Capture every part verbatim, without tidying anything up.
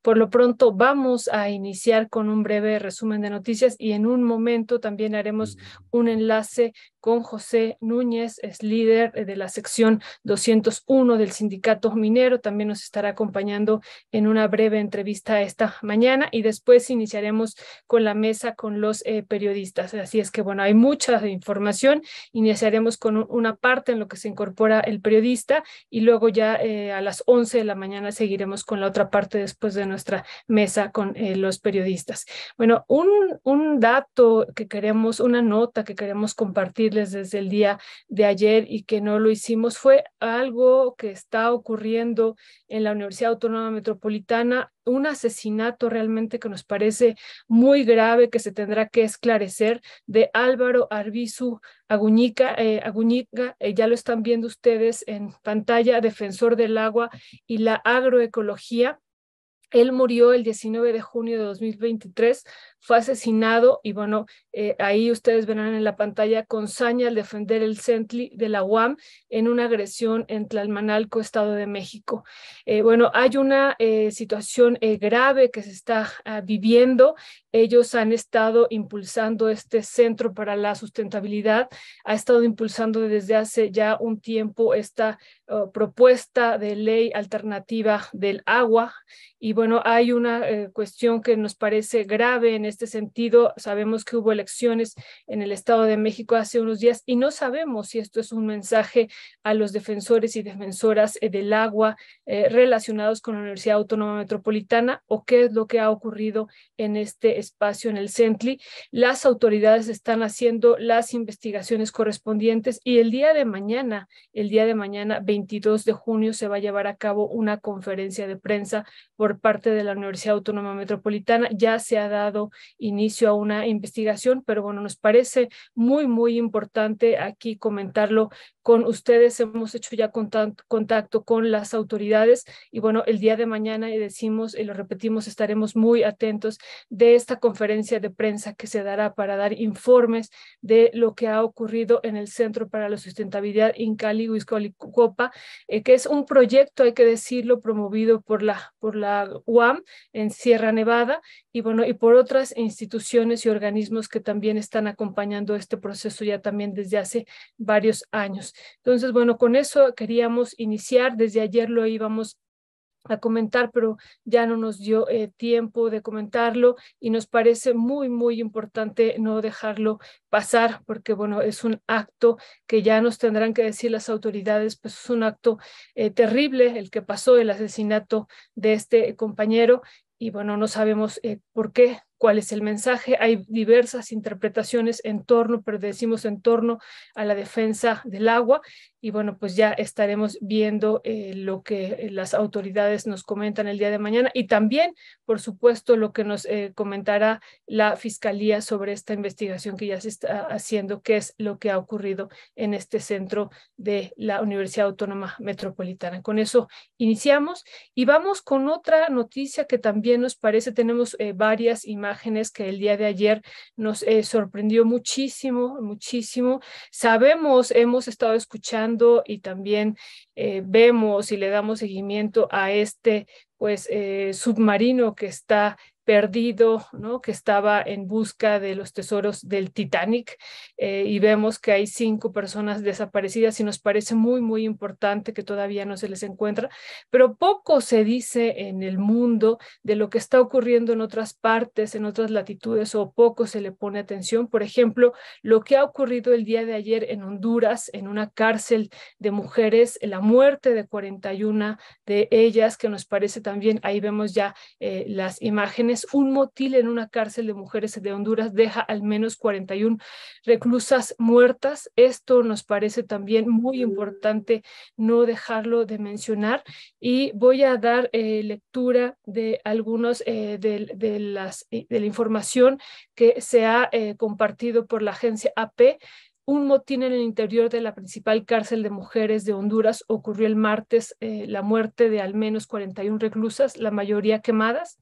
Por lo pronto vamos a iniciar con un breve resumen de noticias y en un momento también haremos un enlace con José Núñez, es líder de la sección doscientos uno del Sindicato Minero, también nos estará acompañando en una breve entrevista esta mañana y después iniciaremos con la mesa con los eh, periodistas. Así es que bueno, hay mucha información, iniciaremos con un, una parte en lo que se incorpora el periodista y luego ya eh, a las once de la mañana seguiremos con la otra parte después de nuestra mesa con eh, los periodistas. Bueno, un, un dato que queremos, una nota que queremos compartirles desde el día de ayer y que no lo hicimos fue algo que está ocurriendo en la Universidad Autónoma Metropolitana, un asesinato realmente que nos parece muy grave, que se tendrá que esclarecer, de Álvaro Arbizu Aguñiga, eh, Aguñiga eh, ya lo están viendo ustedes en pantalla, defensor del agua y la agroecología. Él murió el diecinueve de junio de dos mil veintitrés, fue asesinado y bueno, eh, ahí ustedes verán en la pantalla con saña al defender el CENTLI de la U A M en una agresión en Tlalmanalco, Estado de México. Eh, bueno, hay una eh, situación eh, grave que se está uh, viviendo. Ellos han estado impulsando este Centro para la Sustentabilidad, ha estado impulsando desde hace ya un tiempo esta uh, propuesta de ley alternativa del agua. Y bueno, hay una eh, cuestión que nos parece grave en este sentido. Sabemos que hubo elecciones en el Estado de México hace unos días y no sabemos si esto es un mensaje a los defensores y defensoras eh, del agua eh, relacionados con la Universidad Autónoma Metropolitana o qué es lo que ha ocurrido en este espacio en el CENTLI. Las autoridades están haciendo las investigaciones correspondientes y el día de mañana, el día de mañana, veintidós de junio, se va a llevar a cabo una conferencia de prensa por parte de la Universidad Autónoma Metropolitana. Ya se ha dado inicio a una investigación, pero bueno, nos parece muy, muy importante aquí comentarlo con ustedes. Hemos hecho ya contacto, contacto con las autoridades y bueno, el día de mañana, y decimos y lo repetimos, estaremos muy atentos de esta conferencia de prensa que se dará para dar informes de lo que ha ocurrido en el Centro para la Sustentabilidad Incali Huixcolicopá, eh, que es un proyecto, hay que decirlo, promovido por la, por la U A M en Sierra Nevada y bueno, y por otras instituciones y organismos que también están acompañando este proceso ya también desde hace varios años. Entonces, bueno, con eso queríamos iniciar. Desde ayer lo íbamos a comentar, pero ya no nos dio eh, tiempo de comentarlo y nos parece muy, muy importante no dejarlo pasar porque, bueno, es un acto que ya nos tendrán que decir las autoridades, pues es un acto eh, terrible el que pasó, el asesinato de este compañero y, bueno, no sabemos eh, por qué, cuál es el mensaje. Hay diversas interpretaciones en torno, pero decimos en torno a la defensa del agua y bueno, pues ya estaremos viendo eh, lo que las autoridades nos comentan el día de mañana y también, por supuesto, lo que nos eh, comentará la Fiscalía sobre esta investigación que ya se está haciendo, qué es lo que ha ocurrido en este centro de la Universidad Autónoma Metropolitana. Con eso iniciamos y vamos con otra noticia que también nos parece, tenemos eh, varias imágenes que el día de ayer nos eh, sorprendió muchísimo, muchísimo. Sabemos, hemos estado escuchando y también eh, vemos y le damos seguimiento a este pues eh, submarino que está perdido, ¿no? Que estaba en busca de los tesoros del Titanic eh, y vemos que hay cinco personas desaparecidas y nos parece muy, muy importante que todavía no se les encuentra, pero poco se dice en el mundo de lo que está ocurriendo en otras partes, en otras latitudes o poco se le pone atención. Por ejemplo, lo que ha ocurrido el día de ayer en Honduras, en una cárcel de mujeres, la muerte de cuarenta y una de ellas, que nos parece también, ahí vemos ya eh, las imágenes. Un motín en una cárcel de mujeres de Honduras deja al menos cuarenta y una reclusas muertas. Esto nos parece también muy importante no dejarlo de mencionar y voy a dar eh, lectura de algunos eh, de, de, las, de la información que se ha eh, compartido por la agencia A P. Un motín en el interior de la principal cárcel de mujeres de Honduras ocurrió el martes, eh, la muerte de al menos cuarenta y una reclusas, la mayoría quemadas.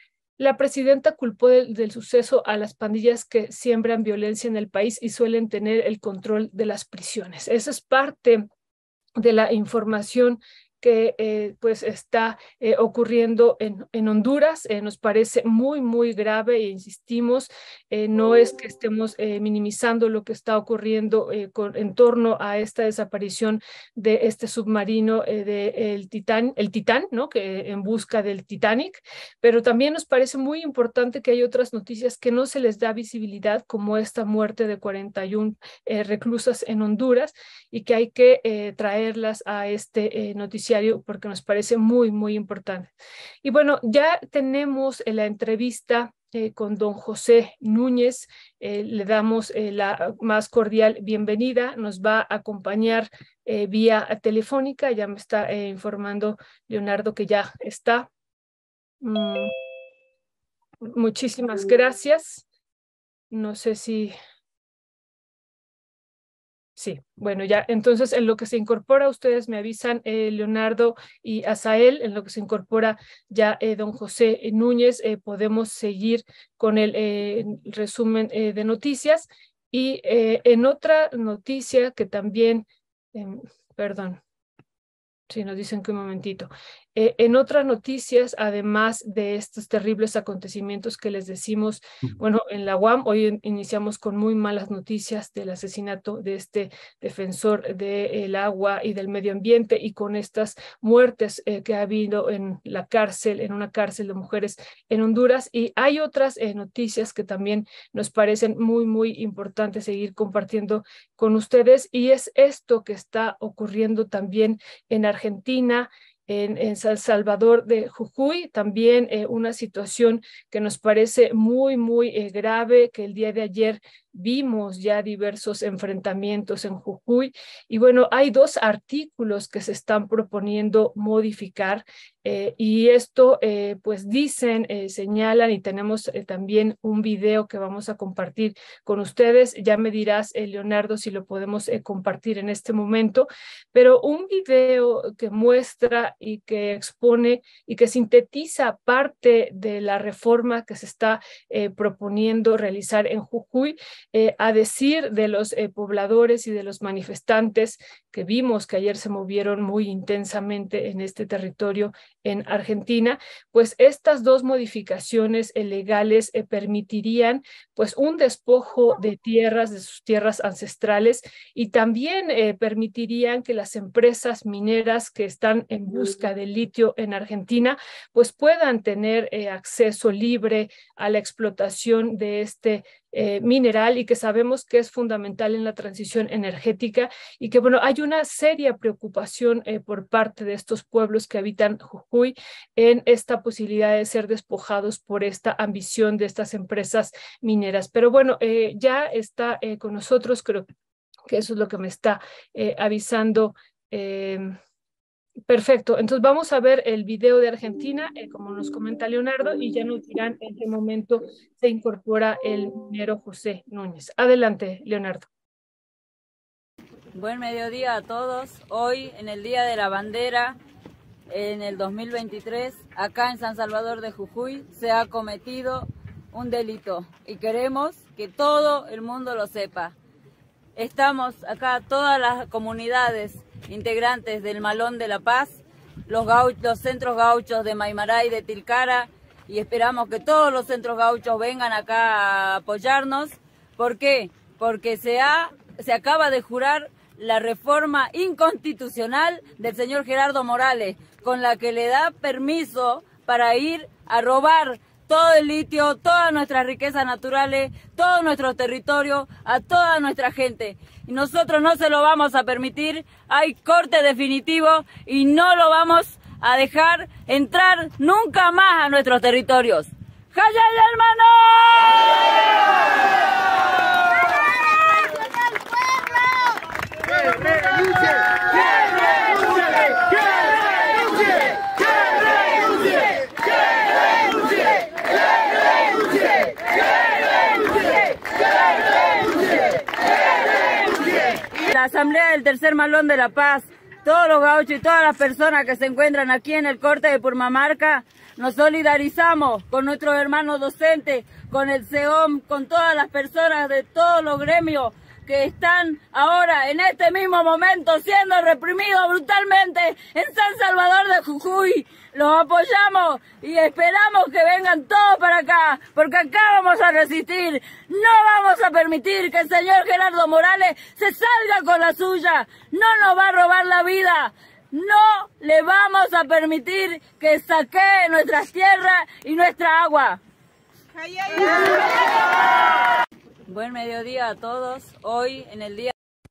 La presidenta culpó del, del suceso a las pandillas que siembran violencia en el país y suelen tener el control de las prisiones. Esa es parte de la información que eh, pues está eh, ocurriendo en, en Honduras. Eh, nos parece muy, muy grave e insistimos, eh, no es que estemos eh, minimizando lo que está ocurriendo eh, con, en torno a esta desaparición de este submarino eh, de el Titán, el Titán, ¿no? Que en busca del Titanic, pero también nos parece muy importante que hay otras noticias que no se les da visibilidad, como esta muerte de cuarenta y una eh, reclusas en Honduras, y que hay que eh, traerlas a este eh, noticiario porque nos parece muy, muy importante. Y bueno, ya tenemos eh, la entrevista Eh, con don José Núñez. Eh, le damos eh, la más cordial bienvenida. Nos va a acompañar eh, vía telefónica. Ya me está eh, informando Leonardo que ya está. Mm, muchísimas gracias. No sé si... Sí, bueno, ya entonces en lo que se incorpora, ustedes me avisan, eh, Leonardo y Asael, en lo que se incorpora ya eh, don José Núñez, eh, podemos seguir con el eh, resumen eh, de noticias. Y eh, en otra noticia que también, eh, perdón, sí, nos dicen que un momentito. Eh, en otras noticias, además de estos terribles acontecimientos que les decimos, bueno, en la U A M hoy in iniciamos con muy malas noticias del asesinato de este defensor del agua y del medio ambiente, y con estas muertes eh, que ha habido en la cárcel, en una cárcel de mujeres en Honduras. Y hay otras eh, noticias que también nos parecen muy, muy importantes seguir compartiendo con ustedes, y es esto que está ocurriendo también en Argentina, en, en San Salvador de Jujuy, también eh, una situación que nos parece muy, muy eh, grave, que el día de ayer vimos ya diversos enfrentamientos en Jujuy. Y bueno, hay dos artículos que se están proponiendo modificar, eh, y esto eh, pues dicen, eh, señalan, y tenemos eh, también un video que vamos a compartir con ustedes. Ya me dirás, eh, Leonardo, si lo podemos eh, compartir en este momento, pero un video que muestra y que expone y que sintetiza parte de la reforma que se está eh, proponiendo realizar en Jujuy, eh, a decir de los eh, pobladores y de los manifestantes que vimos que ayer se movieron muy intensamente en este territorio en Argentina. Pues estas dos modificaciones eh, legales eh, permitirían pues un despojo de tierras, de sus tierras ancestrales, y también eh, permitirían que las empresas mineras que están en busca de litio en Argentina pues puedan tener eh, acceso libre a la explotación de este eh, mineral, y que sabemos que es fundamental en la transición energética, y que bueno, hay una seria preocupación eh, por parte de estos pueblos que habitan Jujuy en esta posibilidad de ser despojados por esta ambición de estas empresas mineras. Pero bueno, eh, ya está eh, con nosotros, creo que eso es lo que me está eh, avisando. Eh, perfecto, entonces vamos a ver el video de Argentina, eh, como nos comenta Leonardo, y ya nos dirán en qué momento se incorpora el minero José Núñez. Adelante, Leonardo. Buen mediodía a todos. Hoy, en el Día de la Bandera, en el dos mil veintitrés, acá en San Salvador de Jujuy, se ha cometido un delito y queremos que todo el mundo lo sepa. Estamos acá todas las comunidades integrantes del Malón de la Paz, los, gauchos, los centros gauchos de Maimará y de Tilcara, y esperamos que todos los centros gauchos vengan acá a apoyarnos. ¿Por qué? Porque se, ha, se acaba de jurar la reforma inconstitucional del señor Gerardo Morales, con la que le da permiso para ir a robar todo el litio, todas nuestras riquezas naturales, todo nuestro territorio, a toda nuestra gente. Y nosotros no se lo vamos a permitir, hay corte definitivo y no lo vamos a dejar entrar nunca más a nuestros territorios. ¡Jayay, hermano! ¡Que renuncie! ¡Que renuncie! ¡Que renuncie! La Asamblea del Tercer Malón de la Paz, todos los gauchos y todas las personas que se encuentran aquí en el corte de Purmamarca, nos solidarizamos con nuestros hermanos docentes, con el C E O M, con todas las personas de todos los gremios, que están ahora, en este mismo momento, siendo reprimidos brutalmente en San Salvador de Jujuy. Los apoyamos y esperamos que vengan todos para acá, porque acá vamos a resistir. No vamos a permitir que el señor Gerardo Morales se salga con la suya. No nos va a robar la vida. No le vamos a permitir que saquee nuestras tierras y nuestra agua. Buen mediodía a todos. Hoy en el día...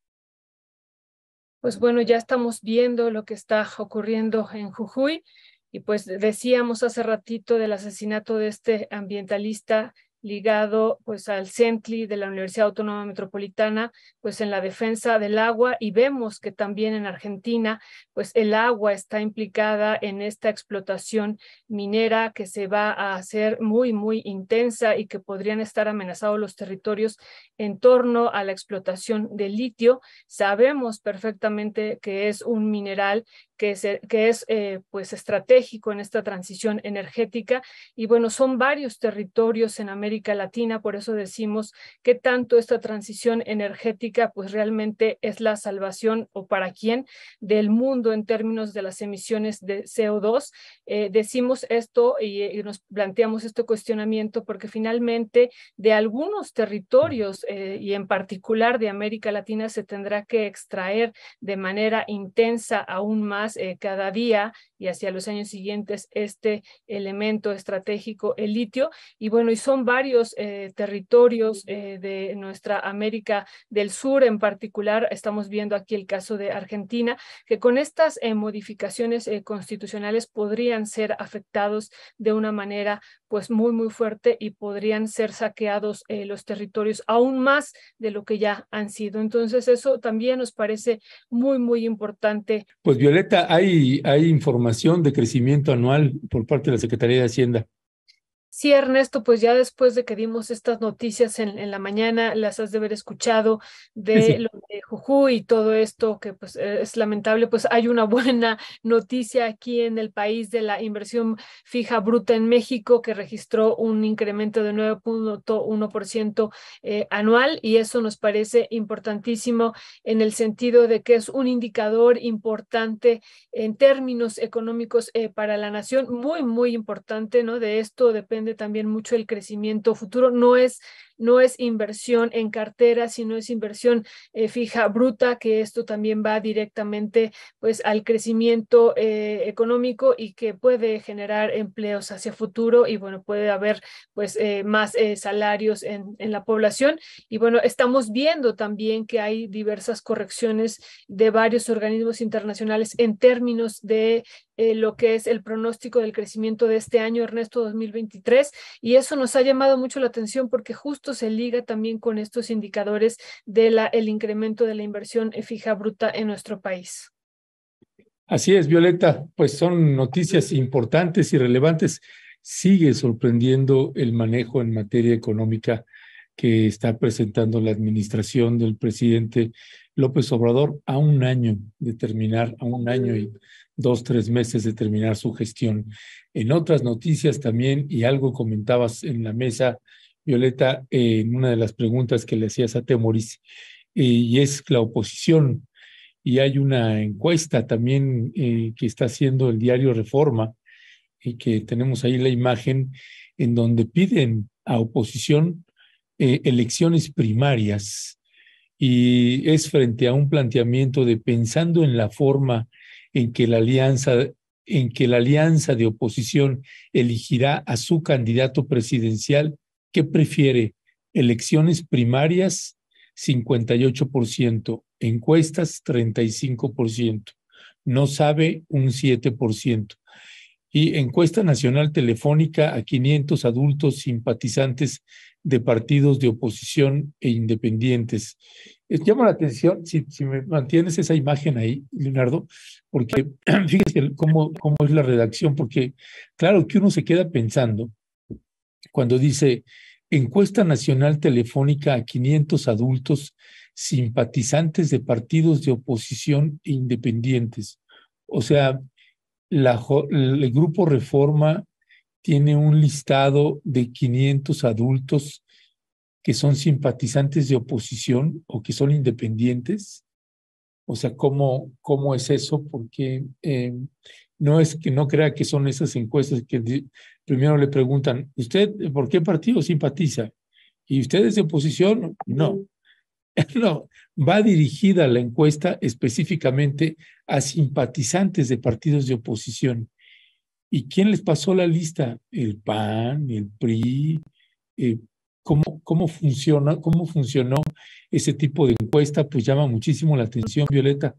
Pues bueno, ya estamos viendo lo que está ocurriendo en Jujuy y pues decíamos hace ratito del asesinato de este ambientalista ligado pues al CENTLI de la Universidad Autónoma Metropolitana, pues en la defensa del agua, y vemos que también en Argentina pues el agua está implicada en esta explotación minera que se va a hacer muy muy intensa y que podrían estar amenazados los territorios en torno a la explotación del litio. Sabemos perfectamente que es un mineral que es, que es eh, pues estratégico en esta transición energética, y bueno, son varios territorios en América Latina, por eso decimos que tanto esta transición energética pues realmente es la salvación, o para quién, del mundo en términos de las emisiones de C O dos. Eh, decimos esto y, y nos planteamos este cuestionamiento porque finalmente de algunos territorios eh, y en particular de América Latina se tendrá que extraer de manera intensa aún más Eh, cada día y hacia los años siguientes este elemento estratégico, el litio, y bueno, y son varios eh, territorios eh, de nuestra América del Sur en particular. Estamos viendo aquí el caso de Argentina, que con estas eh, modificaciones eh, constitucionales podrían ser afectados de una manera pues muy muy fuerte y podrían ser saqueados eh, los territorios aún más de lo que ya han sido. Entonces eso también nos parece muy muy importante. Pues Violeta, hay, hay información de crecimiento anual por parte de la Secretaría de Hacienda. Sí, Ernesto, pues ya después de que dimos estas noticias en, en la mañana, las has de haber escuchado de Sí, sí. lo de Jujuy y todo esto que pues es lamentable. Pues hay una buena noticia aquí en el país de la inversión fija bruta en México, que registró un incremento de nueve punto uno por ciento eh, anual, y eso nos parece importantísimo en el sentido de que es un indicador importante en términos económicos eh, para la nación, muy, muy importante, ¿no? De esto depende también mucho el crecimiento futuro. No es, no es inversión en cartera, sino es inversión eh, fija bruta, que esto también va directamente pues al crecimiento eh, económico y que puede generar empleos hacia futuro, y bueno, puede haber pues eh, más eh, salarios en, en la población. Y bueno, estamos viendo también que hay diversas correcciones de varios organismos internacionales en términos de eh, lo que es el pronóstico del crecimiento de este año, Ernesto, dos mil veintitrés, y eso nos ha llamado mucho la atención porque justo se liga también con estos indicadores del incremento de la inversión fija bruta en nuestro país. Así es, Violeta, pues son noticias importantes y relevantes. Sigue sorprendiendo el manejo en materia económica que está presentando la administración del presidente López Obrador a un año de terminar, a un año y dos, tres meses de terminar su gestión. En otras noticias también, y algo comentabas en la mesa, Violeta, eh, en una de las preguntas que le hacías a Temoris, eh, y es la oposición. Y hay una encuesta también eh, que está haciendo el diario Reforma, y que tenemos ahí la imagen, en donde piden a oposición eh, elecciones primarias, y es frente a un planteamiento de pensando en la forma en que la alianza, en que la alianza de oposición elegirá a su candidato presidencial. ¿Qué prefiere? Elecciones primarias, cincuenta y ocho por ciento, encuestas, treinta y cinco por ciento, no sabe, un siete por ciento. Y encuesta nacional telefónica a quinientos adultos simpatizantes de partidos de oposición e independientes. Eh, llama la atención, si, si me mantienes esa imagen ahí, Leonardo, porque fíjese cómo, cómo es la redacción, porque claro que uno se queda pensando cuando dice encuesta nacional telefónica a quinientos adultos simpatizantes de partidos de oposición e independientes. O sea, la, el Grupo Reforma tiene un listado de quinientos adultos que son simpatizantes de oposición o que son independientes? O sea, ¿cómo, cómo es eso? Porque eh, no es que no crea que son esas encuestas que de, primero le preguntan, ¿usted por qué partido simpatiza? ¿Y usted es de oposición? No. No, va dirigida la encuesta específicamente a simpatizantes de partidos de oposición. ¿Y quién les pasó la lista? El P A N, el P R I. Eh, ¿cómo, cómo funciona, cómo funcionó ese tipo de encuesta? Pues llama muchísimo la atención, Violeta.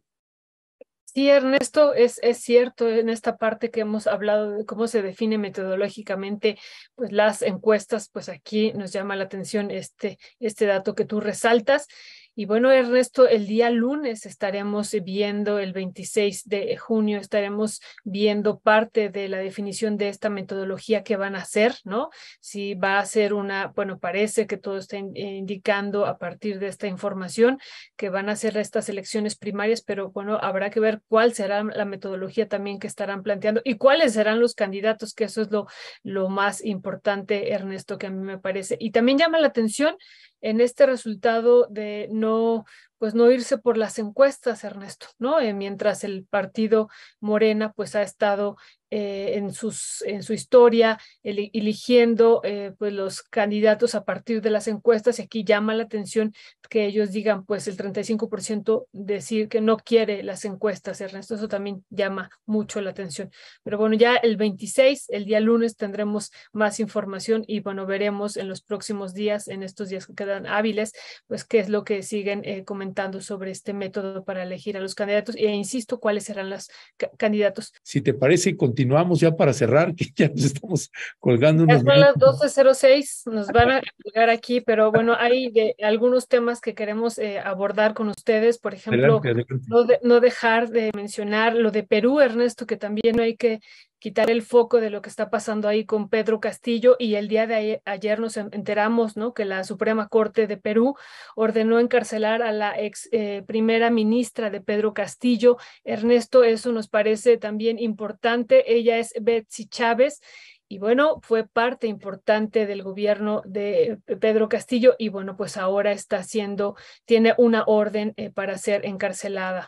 Sí, Ernesto, es, es cierto en esta parte que hemos hablado de cómo se define metodológicamente pues las encuestas, pues aquí nos llama la atención este, este dato que tú resaltas. Y bueno, Ernesto, el día lunes estaremos viendo, el veintiséis de junio, estaremos viendo parte de la definición de esta metodología que van a hacer, ¿no? Si va a ser una, bueno, parece que todo está in, indicando a partir de esta información que van a hacer estas elecciones primarias, pero bueno, habrá que ver cuál será la metodología también que estarán planteando y cuáles serán los candidatos, que eso es lo, lo más importante, Ernesto, que a mí me parece. Y también llama la atención en este resultado de no, pues no irse por las encuestas, Ernesto, ¿no? Eh, mientras el partido Morena pues ha estado eh, en, sus, en su historia el, eligiendo eh, pues los candidatos a partir de las encuestas, y aquí llama la atención que ellos digan pues el treinta y cinco por ciento decir que no quiere las encuestas, Ernesto, eso también llama mucho la atención. Pero bueno, ya el veintiséis, el día lunes, tendremos más información y bueno, veremos en los próximos días, en estos días que quedan hábiles, pues qué es lo que siguen eh, comentando sobre este método para elegir a los candidatos e insisto, cuáles serán los candidatos. Si te parece, continuamos ya para cerrar, que ya nos estamos colgando unos Ya son minutos. las doce cero seis, nos van a colgar aquí, pero bueno, hay de, algunos temas que queremos eh, abordar con ustedes, por ejemplo, Adelante, adelante. No, de, no dejar de mencionar lo de Perú, Ernesto, que también hay que quitar el foco de lo que está pasando ahí con Pedro Castillo, y el día de ayer, ayer nos enteramos, ¿no?, que la Suprema Corte de Perú ordenó encarcelar a la ex eh, primera ministra de Pedro Castillo. Ernesto, eso nos parece también importante. Ella es Betsy Chávez y bueno, fue parte importante del gobierno de Pedro Castillo y bueno, pues ahora está haciendo, tiene una orden eh, para ser encarcelada.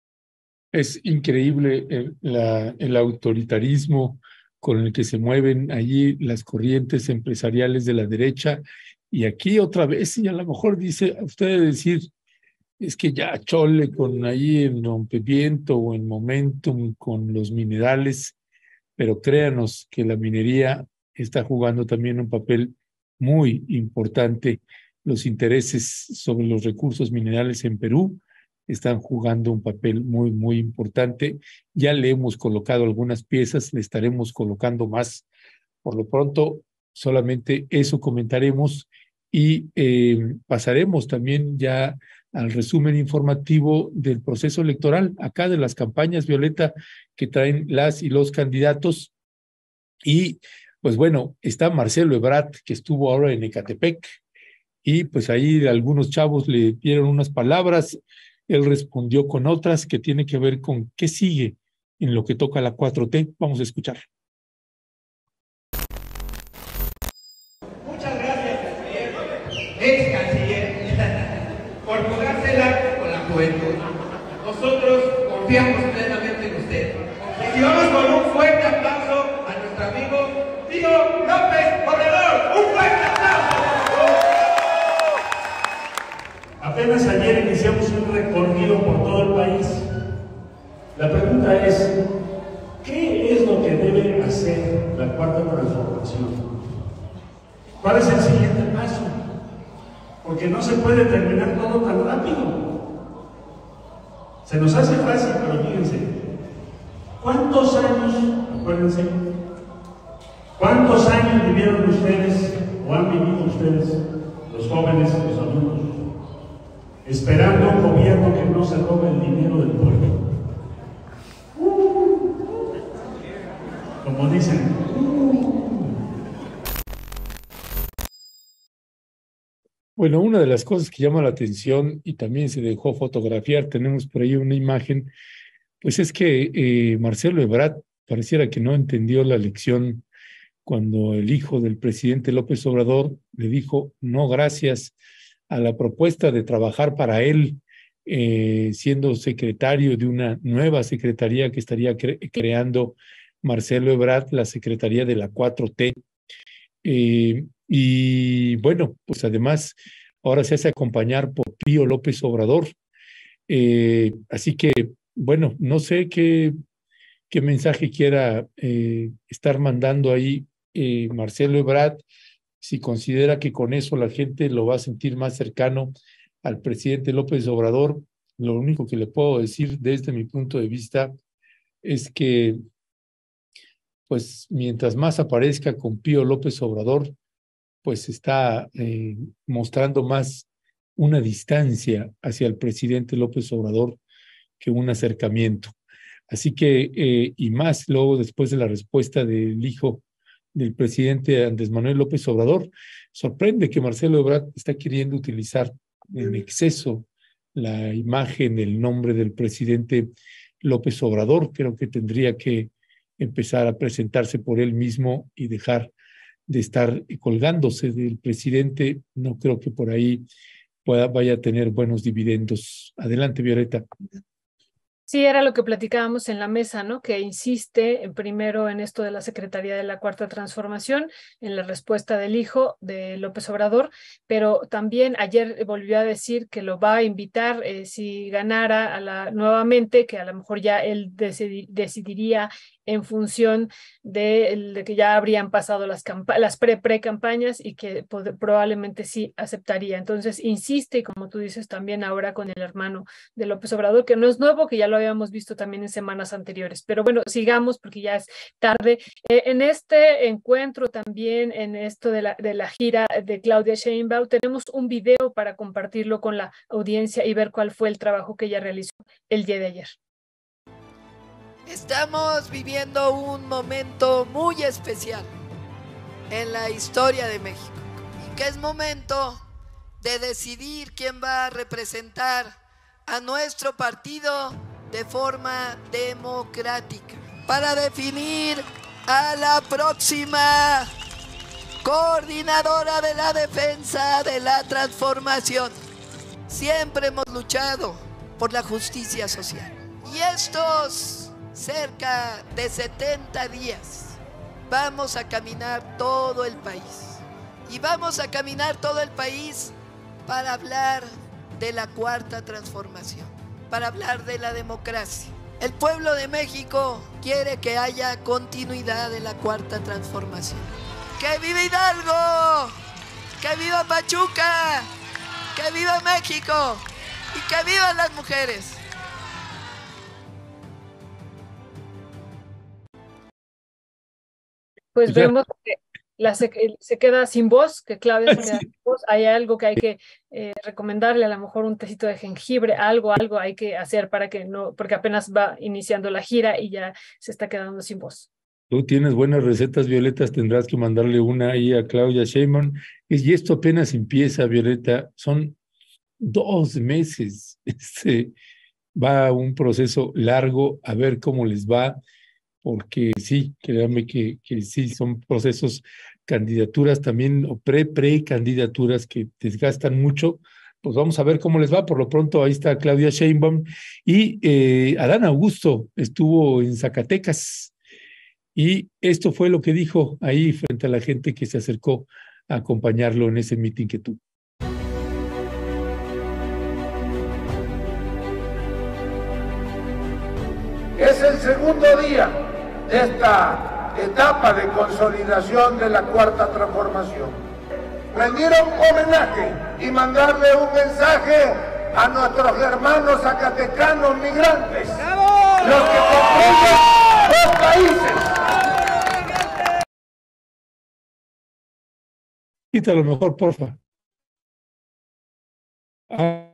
Es increíble el, la, el autoritarismo con el que se mueven allí las corrientes empresariales de la derecha. Y aquí otra vez, y a lo mejor dice, a usted decir, es que ya chole con ahí en Rompeviento o en Momentum con los minerales, pero créanos que la minería está jugando también un papel muy importante. Los intereses sobre los recursos minerales en Perú están jugando un papel muy, muy importante. Ya le hemos colocado algunas piezas, le estaremos colocando más. Por lo pronto, solamente eso comentaremos y eh, pasaremos también ya al resumen informativo del proceso electoral, acá de las campañas, Violeta, que traen las y los candidatos. Y pues bueno, está Marcelo Ebrard, que estuvo ahora en Ecatepec, y pues ahí algunos chavos le dieron unas palabras. Él respondió con otras que tiene que ver con qué sigue en lo que toca la cuatro T. Vamos a escuchar. Muchas gracias, canciller, ex canciller, por jugársela con la juventud. Nosotros confiamos plenamente en usted. Recibamos con un fuerte aplauso a nuestro amigo Tío López Obrador. ¡Un fuerte aplauso! Apenas ayer iniciamos un recorrido por todo el país. La pregunta es, ¿qué es lo que debe hacer la cuarta transformación? ¿Cuál es el siguiente paso? Porque no se puede terminar todo tan rápido. Se nos hace fácil, pero fíjense, ¿cuántos años, acuérdense, cuántos años vivieron ustedes o han vivido ustedes, los jóvenes, los adultos, esperando un gobierno que no se robe el dinero del pueblo? Como dicen, Bueno, una de las cosas que llama la atención y también se dejó fotografiar, tenemos por ahí una imagen, pues es que eh, Marcelo Ebrard pareciera que no entendió la lección cuando el hijo del presidente López Obrador le dijo no gracias a la propuesta de trabajar para él, eh, siendo secretario de una nueva secretaría que estaría cre creando Marcelo Ebrard, la Secretaría de la cuatro T. Eh, y bueno, pues además ahora se hace acompañar por Pío López Obrador. Eh, así que, bueno, no sé qué, qué mensaje quiera eh, estar mandando ahí eh, Marcelo Ebrard, si considera que con eso la gente lo va a sentir más cercano al presidente López Obrador. Lo único que le puedo decir desde mi punto de vista es que, pues, mientras más aparezca con Pío López Obrador, pues está eh, mostrando más una distancia hacia el presidente López Obrador que un acercamiento. Así que, eh, y más luego después de la respuesta del hijo del presidente Andrés Manuel López Obrador, sorprende que Marcelo Ebrard está queriendo utilizar en exceso la imagen, el nombre del presidente López Obrador. Creo que tendría que empezar a presentarse por él mismo y dejar de estar colgándose del presidente. No creo que por ahí pueda, vaya a tener buenos dividendos. Adelante, Violeta. Sí, era lo que platicábamos en la mesa, ¿no? Que insiste en, primero en esto de la Secretaría de la Cuarta Transformación, en la respuesta del hijo de López Obrador, pero también ayer volvió a decir que lo va a invitar eh, si ganara a la, nuevamente, que a lo mejor ya él decidi, decidiría en función de, de que ya habrían pasado las, las pre-pre-campañas y que probablemente sí aceptaría. Entonces insiste, y como tú dices también ahora con el hermano de López Obrador, que no es nuevo, que ya lo habíamos visto también en semanas anteriores. Pero bueno, sigamos porque ya es tarde. Eh, en este encuentro también, en esto de la, de la gira de Claudia Sheinbaum, tenemos un video para compartirlo con la audiencia y ver cuál fue el trabajo que ella realizó el día de ayer. Estamos viviendo un momento muy especial en la historia de México y que es momento de decidir quién va a representar a nuestro partido de forma democrática para definir a la próxima coordinadora de la defensa de la transformación. Siempre hemos luchado por la justicia social y estos cerca de setenta días vamos a caminar todo el país y vamos a caminar todo el país para hablar de la cuarta transformación, para hablar de la democracia. El pueblo de México quiere que haya continuidad de la cuarta transformación. ¡Que viva Hidalgo! ¡Que viva Pachuca! ¡Que viva México! ¡Y que vivan las mujeres! Pues vemos que la se, se queda sin voz, que Claudia se queda sin voz. Hay algo que hay que eh, recomendarle, a lo mejor un tecito de jengibre, algo, algo hay que hacer para que no, porque apenas va iniciando la gira y ya se está quedando sin voz. Tú tienes buenas recetas, Violetas, tendrás que mandarle una ahí a Claudia Sheinbaum. Y esto apenas empieza, Violeta, son dos meses. Este, va un proceso largo, a ver cómo les va. Porque sí, créanme que, que sí, son procesos, candidaturas también, o pre-pre-candidaturas que desgastan mucho. Pues vamos a ver cómo les va. Por lo pronto, ahí está Claudia Sheinbaum. Y eh, Adán Augusto estuvo en Zacatecas. Y esto fue lo que dijo ahí frente a la gente que se acercó a acompañarlo en ese mitin que tuvo. Es el segundo día de esta etapa de consolidación de la cuarta transformación. Rendieron homenaje y mandarle un mensaje a nuestros hermanos zacatecanos migrantes, los que construyen dos países. Quítalo mejor, porfa. Ah.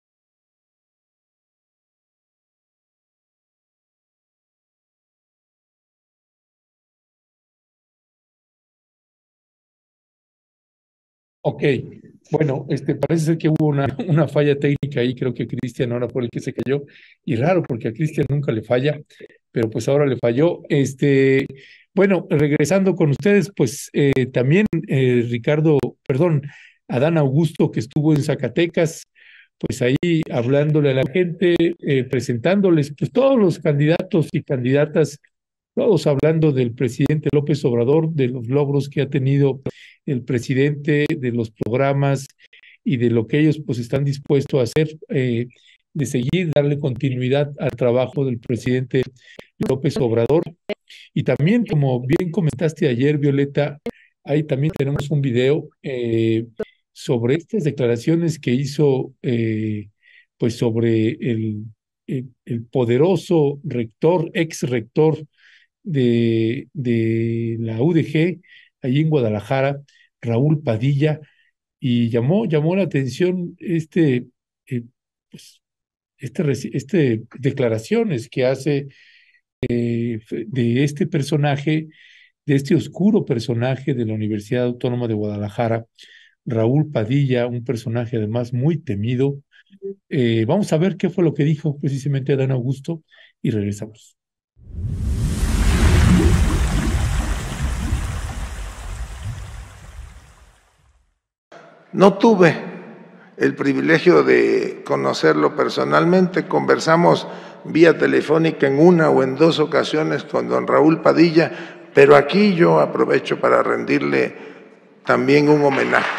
Ok, bueno, este, parece ser que hubo una, una falla técnica ahí, creo que Cristian ahora fue el que se cayó, y raro porque a Cristian nunca le falla, pero pues ahora le falló. Este, Bueno, regresando con ustedes, pues eh, también eh, Ricardo, perdón, Adán Augusto, que estuvo en Zacatecas, pues ahí hablándole a la gente, eh, presentándoles pues todos los candidatos y candidatas, todos hablando del presidente López Obrador, de los logros que ha tenido el presidente, de los programas y de lo que ellos pues están dispuestos a hacer, eh, de seguir, darle continuidad al trabajo del presidente López Obrador. Y también, como bien comentaste ayer, Violeta, ahí también tenemos un video eh, sobre estas declaraciones que hizo, eh, pues sobre el, el, el poderoso rector, ex rector de, de la U D G, allí en Guadalajara, Raúl Padilla, y llamó, llamó la atención este, eh, pues, este, este declaraciones que hace eh, de este personaje, de este oscuro personaje de la Universidad Autónoma de Guadalajara, Raúl Padilla, un personaje además muy temido. Eh, vamos a ver qué fue lo que dijo precisamente Adán Augusto y regresamos. No tuve el privilegio de conocerlo personalmente, conversamos vía telefónica en una o en dos ocasiones con don Raúl Padilla, pero aquí yo aprovecho para rendirle también un homenaje.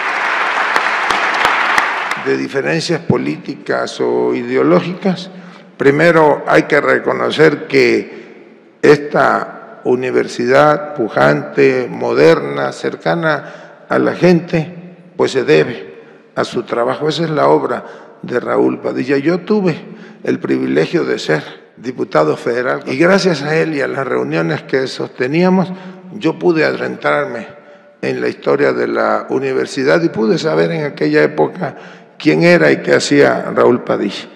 De diferencias políticas o ideológicas, primero hay que reconocer que esta universidad pujante, moderna, cercana a la gente, pues se debe a su trabajo. Esa es la obra de Raúl Padilla. Yo tuve el privilegio de ser diputado federal y gracias a él y a las reuniones que sosteníamos, yo pude adentrarme en la historia de la universidad y pude saber en aquella época quién era y qué hacía Raúl Padilla.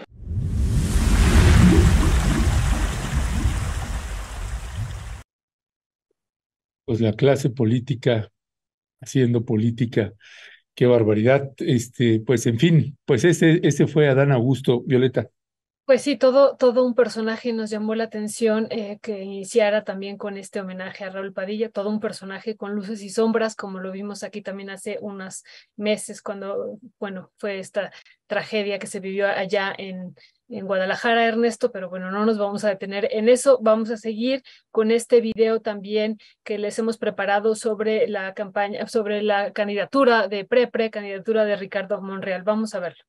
Pues la clase política haciendo política. Qué barbaridad. Este, pues en fin, pues ese, ese fue Adán Augusto, Violeta. Pues sí, todo, todo un personaje. Nos llamó la atención eh, que iniciara también con este homenaje a Raúl Padilla, todo un personaje con luces y sombras, como lo vimos aquí también hace unos meses cuando, bueno, fue esta tragedia que se vivió allá en, en Guadalajara, Ernesto, pero bueno, no nos vamos a detener en eso. Vamos a seguir con este video también que les hemos preparado sobre la campaña, sobre la candidatura de pre-pre, candidatura de Ricardo Monreal. Vamos a verlo.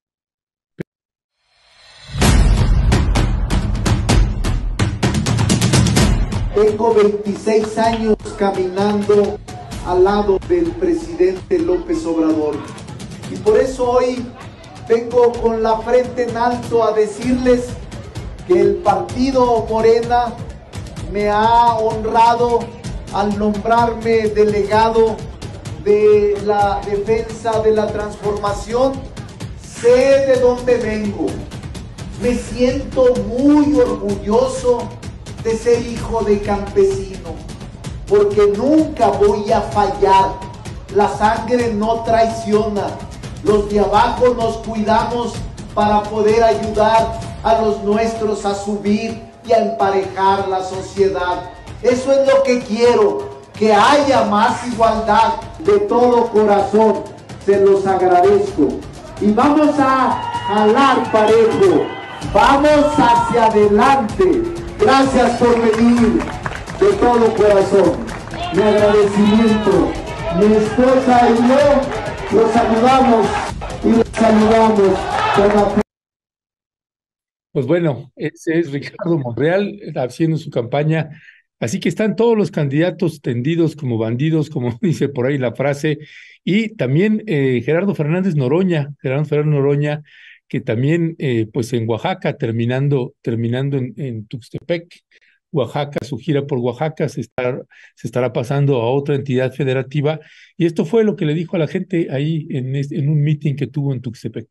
Tengo veintiséis años caminando al lado del presidente López Obrador y por eso hoy vengo con la frente en alto a decirles que el partido Morena me ha honrado al nombrarme delegado de la defensa de la transformación. Sé de dónde vengo, me siento muy orgulloso de ser hijo de campesino, porque nunca voy a fallar. La sangre no traiciona. Los de abajo nos cuidamos para poder ayudar a los nuestros a subir y a emparejar la sociedad. Eso es lo que quiero, que haya más igualdad. De todo corazón se los agradezco. Y vamos a jalar parejo, vamos hacia adelante. Gracias por venir de todo corazón. Mi agradecimiento. Mi esposa y yo los saludamos y los saludamos con la... Pues bueno, ese es Ricardo Monreal haciendo su campaña. Así que están todos los candidatos tendidos como bandidos, como dice por ahí la frase. Y también eh, Gerardo Fernández Noroña, Gerardo Fernández Noroña, que también, eh, pues en Oaxaca, terminando, terminando en, en Tuxtepec, Oaxaca, su gira por Oaxaca, se, está, se estará pasando a otra entidad federativa, y esto fue lo que le dijo a la gente ahí en, en un meeting que tuvo en Tuxtepec.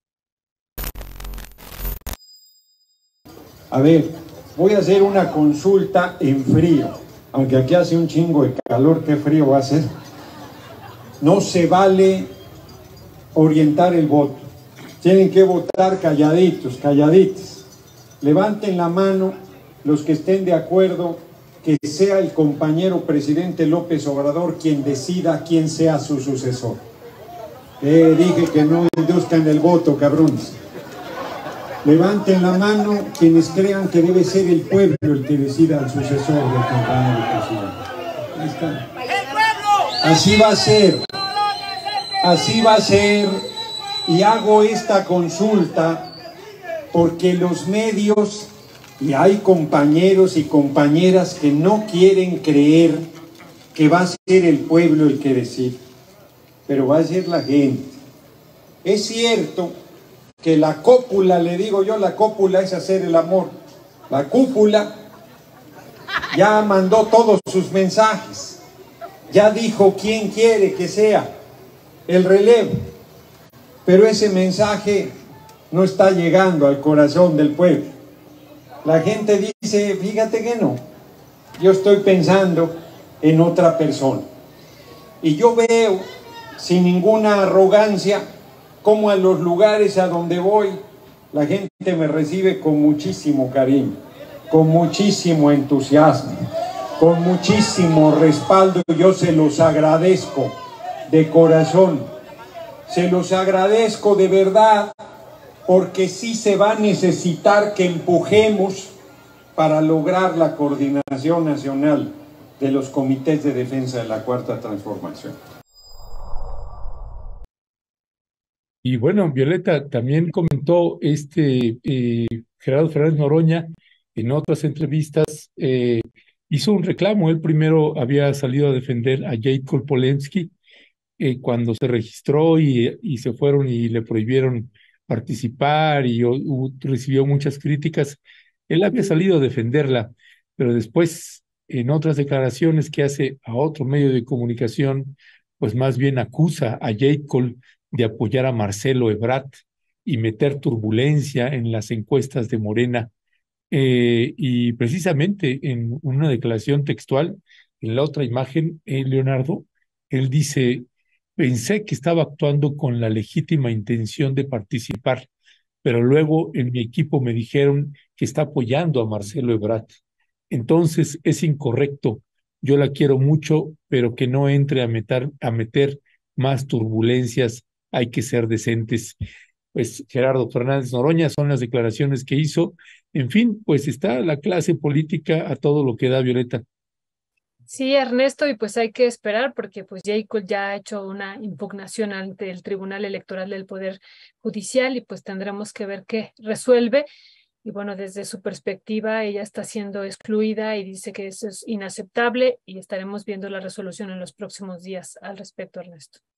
A ver, voy a hacer una consulta en frío, aunque aquí hace un chingo de calor, qué frío va a hacer. No se vale orientar el voto. Tienen que votar calladitos, calladitos. Levanten la mano los que estén de acuerdo que sea el compañero presidente López Obrador quien decida quién sea su sucesor. Eh, dije que no induzcan el voto, cabrones. Levanten la mano quienes crean que debe ser el pueblo el que decida al sucesor del compañero presidente. Ahí está. Así va a ser. Así va a ser. Y hago esta consulta porque los medios, y hay compañeros y compañeras que no quieren creer que va a ser el pueblo el que decide, pero va a ser la gente. Es cierto que la cópula, le digo yo, la cópula es hacer el amor. La cúpula ya mandó todos sus mensajes, ya dijo quién quiere que sea el relevo, pero ese mensaje no está llegando al corazón del pueblo. La gente dice, fíjate que no, yo estoy pensando en otra persona. Y yo veo, sin ninguna arrogancia, como a los lugares a donde voy, la gente me recibe con muchísimo cariño, con muchísimo entusiasmo, con muchísimo respaldo. Yo se los agradezco de corazón, se los agradezco de verdad, porque sí se va a necesitar que empujemos para lograr la coordinación nacional de los comités de defensa de la Cuarta Transformación. Y bueno, Violeta también comentó este eh, Gerardo Fernández Noroña en otras entrevistas, eh, hizo un reclamo. Él primero había salido a defender a Jade Kolpolensky eh, cuando se registró y, y se fueron y le prohibieron participar y uh, recibió muchas críticas. Él había salido a defenderla, pero después en otras declaraciones que hace a otro medio de comunicación, pues más bien acusa a Jade Col de apoyar a Marcelo Ebrard y meter turbulencia en las encuestas de Morena. Eh, y precisamente en una declaración textual, en la otra imagen, eh, Leonardo, él dice, pensé que estaba actuando con la legítima intención de participar, pero luego en mi equipo me dijeron que está apoyando a Marcelo Ebrard. Entonces es incorrecto. Yo la quiero mucho, pero que no entre a meter, a meter más turbulencias. Hay que ser decentes. Pues Gerardo Fernández Noroña son las declaraciones que hizo. En fin, pues está la clase política a todo lo que da, Violeta. Sí, Ernesto, y pues hay que esperar porque pues Jacob ya ha hecho una impugnación ante el Tribunal Electoral del Poder Judicial y pues tendremos que ver qué resuelve. Y bueno, desde su perspectiva, ella está siendo excluida y dice que eso es inaceptable y estaremos viendo la resolución en los próximos días al respecto, Ernesto.